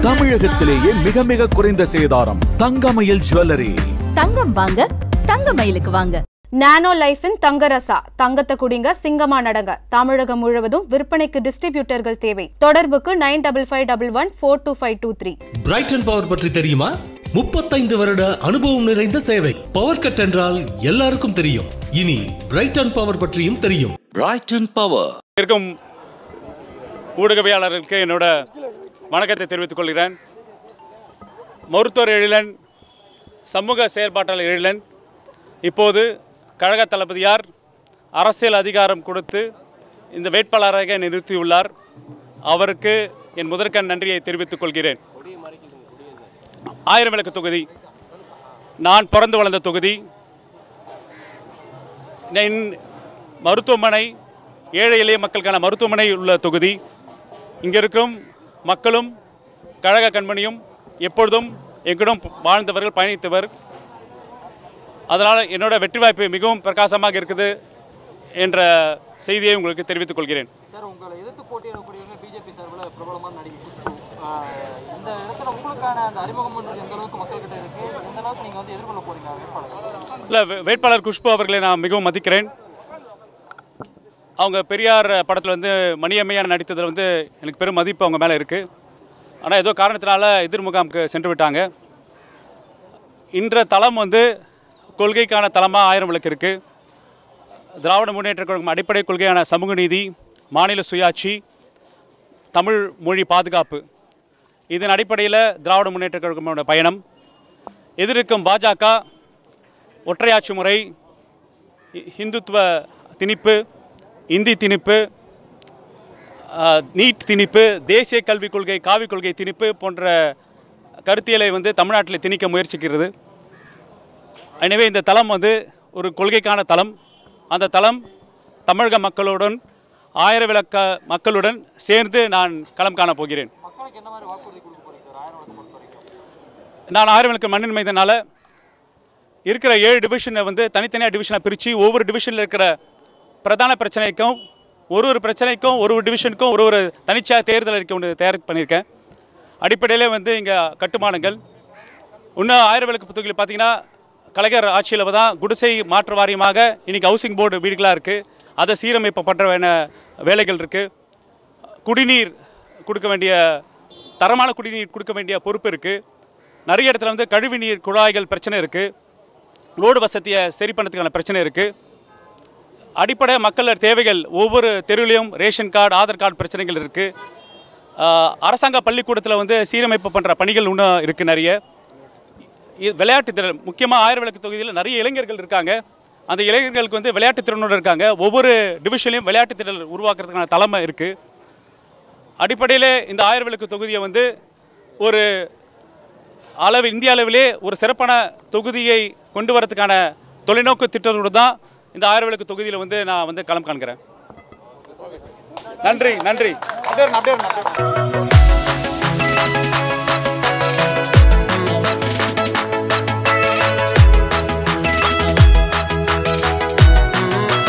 தமிழகத்திலேயே மிக மிக குறைந்த சேதாரம் தங்கமயில் ஜுவல்லரி. தங்கம் வாங்க தங்கமயிலுக்கு வாங்க. நானோ லைஃபின் தங்கரசா தங்கத்தை குடிங்க சிங்கமா நடங்க. தமிழகம் முழுவதும் விற்பனைக்கு டிஸ்ட்ரிபியூட்டர்கள் தேவை. தொடர்புக்கு 9551142523. பிரைட்டன் பவர் பற்றி தெரியுமா? 35 வருட அனுபவம் நிறைந்த சேவை. பவர் கட் என்றால் எல்லாருக்கும் தெரியும். இனி பிரைட்டன் பவர் பற்றியும் தெரியும். Brighton power. இருக்கும் ஊடகவியலாளர்களுக்கு என்னோட வணக்கத்தை தெரிவித்துக் கொள்கிறேன். மருத்துவர் எழிலன், சமூக செயற்பாட்டாளர் எழிலன் இப்போது கழக தளபதியார் அரசியல் அதிகாரம் கொடுத்து இந்த வேட்பாளராக நிறுத்தியுள்ளார். அவருக்கு என் முதற்கண் நன்றியை தெரிவித்துக் கொள்கிறேன். 1000 விளக்கு தொகுதி நான் பிறந்து வளர்ந்த தொகுதி. என் மருத்துவமனை ஏழை எளிய மக்களுக்கான மருத்துவமனை உள்ள தொகுதி. இங்கே இருக்கும் மக்களும் கழக கண்மணியும் எப்பொழுதும் எங்கிடம் வாழ்ந்தவர்கள், பயணித்தவர். அதனால் என்னோட வெற்றி வாய்ப்பு மிகவும் பிரகாசமாக இருக்குது என்ற செய்தியை உங்களுக்கு தெரிவித்துக் கொள்கிறேன். சார், உங்களை எதிர்த்து போட்டியிடக்கூடியவங்க பிஜேபி சார்பில் பிரபலமான நடிகை குஷ்பு. இந்த இடத்துல உங்களுக்கான அந்த அறிமுகம் எந்த அளவுக்கு மக்கள்கிட்ட இருக்கு, எந்த அளவுக்கு நீங்கள் வந்து எதிர்கொள்ள போறீங்க வேட்பாளர்? இல்லை, வேட்பாளர் குஷ்பு அவர்களை நான் மிகவும் மதிக்கிறேன். அவங்க பெரியார் படத்தில் வந்து மணியம்மையாக நடித்ததில் வந்து எனக்கு பெரும் மதிப்பு அவங்க மேலே இருக்குது. ஆனால் ஏதோ காரணத்தினால எதிர்முகாமுக்கு சென்று விட்டாங்க. இன்ற தளம் வந்து கொள்கைக்கான தளமாக 1000 விளக்கு இருக்குது. திராவிட முன்னேற்ற கழகம் அடிப்படை கொள்கையான சமூக நீதி, மாநில சுயாட்சி, தமிழ் மொழி பாதுகாப்பு, இதன் அடிப்படையில் திராவிட முன்னேற்ற கழகமோட பயணம். எதிர்க்கும் பாஜக ஒற்றையாட்சி முறை, இந்துத்துவ திணிப்பு, இந்தி திணிப்பு, நீட் திணிப்பு, தேசிய கல்விக் கொள்கை, காவி கொள்கை திணிப்பு போன்ற கருத்தியலை வந்து தமிழ்நாட்டில் திணிக்க முயற்சிக்கிறது. எனவே இந்த தளம் வந்து ஒரு கொள்கைக்கான தளம். அந்த தளம் தமிழக மக்களுடன் 1000 விளக்க மக்களுடன் சேர்ந்து நான் களம் காண போகிறேன். நான் 1000 விளக்கு மண்ணின் மைதனால இருக்கிற 7 டிவிஷனை வந்து தனித்தனியாக டிவிஷனாக பிரித்து ஒவ்வொரு டிவிஷனில் இருக்கிற பிரதான பிரச்சனைக்கும் ஒரு பிரச்சனைக்கும் ஒரு டிவிஷனுக்கும் ஒரு தனிச்சாக தேர்தல் அறிக்கை ஒன்று தயார் பண்ணியிருக்கேன். அடிப்படையிலே வந்து இங்கே கட்டுமானங்கள் இன்னும் 1000 விளக்கு தொகுதியில் பார்த்தீங்கன்னா கலைஞர் ஆட்சியில் தான் குடிசை மாற்று வாரியமாக இன்றைக்கி ஹவுசிங் போர்டு வீடுகளாக இருக்குது. அதை சீரமைப்பட்ட வேலைகள் இருக்குது. குடிநீர் கொடுக்க வேண்டிய தரமான குடிநீர் கொடுக்க வேண்டிய பொறுப்பு இருக்குது. நிறைய இடத்துல வந்து கழிவுநீர் குழாய்கள் பிரச்சனை இருக்குது. ரோடு வசதியை சரி பண்ணுறதுக்கான பிரச்சனை இருக்குது. அடிப்படை மக்கள் தேவைகள் ஒவ்வொரு தெருவிலையும் ரேஷன் கார்டு, ஆதார் கார்டு பிரச்சனைகள் இருக்குது. அரசாங்க பள்ளிக்கூடத்தில் வந்து சீரமைப்பு பண்ணுற பணிகள் இன்னும் இருக்குது நிறைய. விளையாட்டு திறன் முக்கியமாக 1000 விளக்கு தொகுதியில் நிறைய இளைஞர்கள் இருக்காங்க. அந்த இளைஞர்களுக்கு வந்து விளையாட்டு திறனோடு இருக்காங்க. ஒவ்வொரு டிவிஷன்லையும் விளையாட்டு திறன் உருவாக்குறதுக்கான தலைமை இருக்குது. அடிப்படையில் இந்த 1000 விளக்கு தொகுதியை வந்து ஒரு இந்திய அளவிலே ஒரு சிறப்பான தொகுதியை கொண்டு வரதுக்கான தொலைநோக்கு திட்டத்தோடு தான் இந்த 1000 விளக்கு தொகுதியில் வந்து நான் வந்து களம் காண்கிறேன். நன்றி.